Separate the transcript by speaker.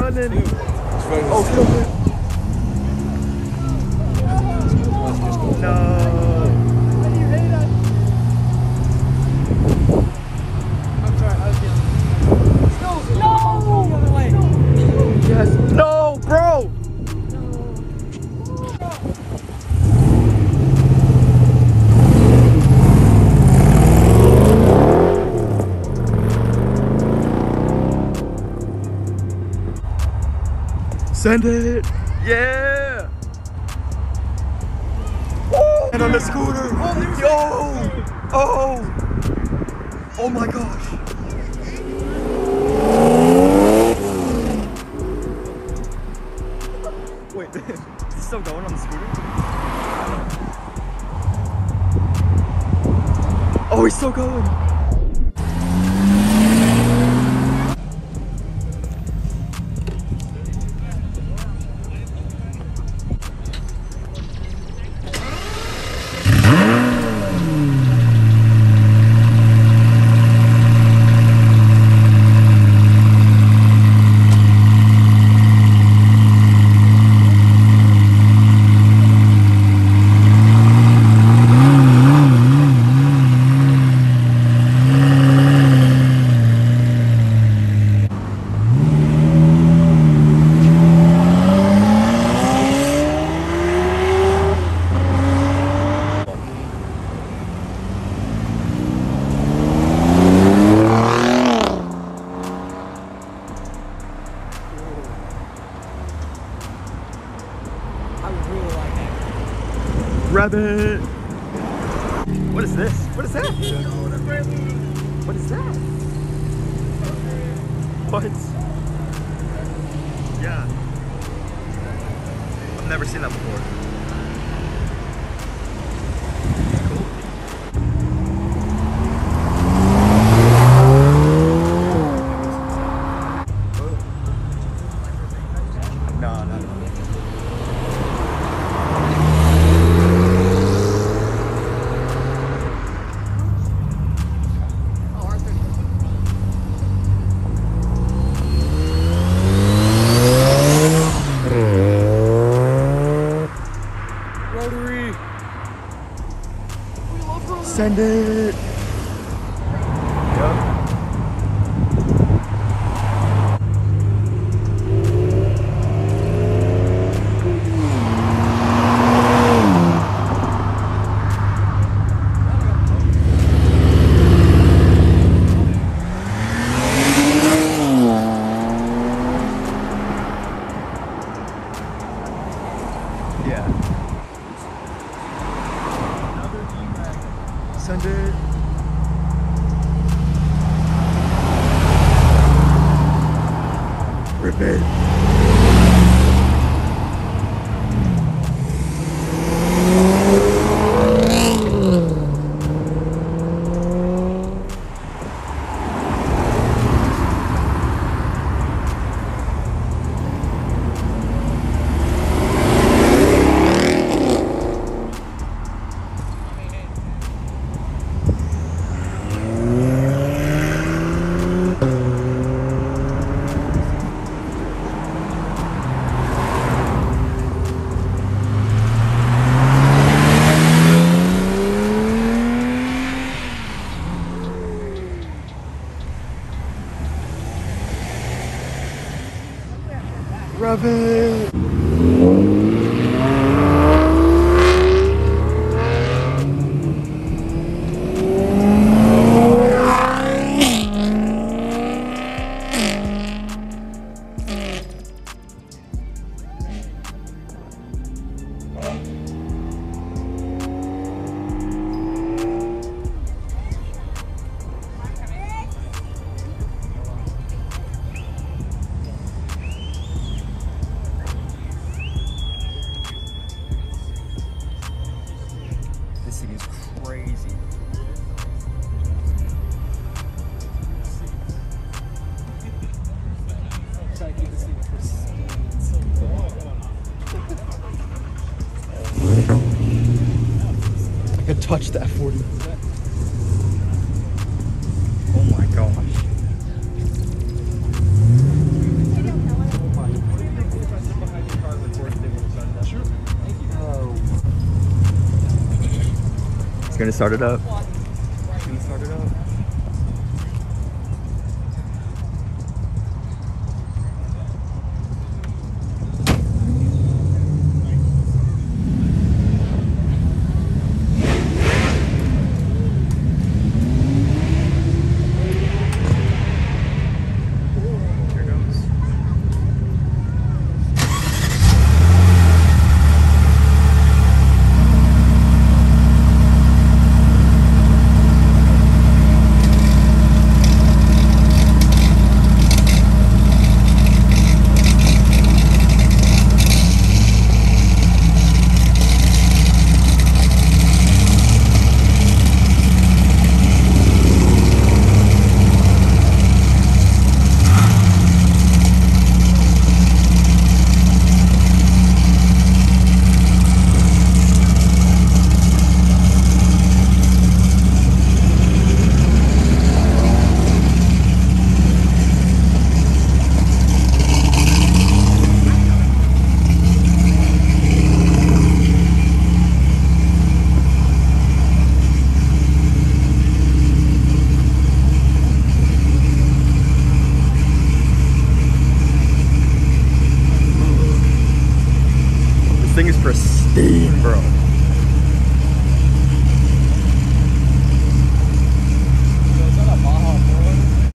Speaker 1: running. Oh, kill it. No. Yes. No, bro. Send it. Yeah. Oh. And on the scooter. Yo. Oh. Oh my gosh. Wait, is he still going on the scooter? Oh, he's still going. Rabbit! What is this? What is that? What is that? What? Yeah. I've never seen that before. Send it. Yep. Yeah. Send it. Rip it. Rev it. This thing is crazy. I could touch the F40. Oh my gosh. Oh my It's gonna start it up. It's gonna start it up. Thing is pristine, bro.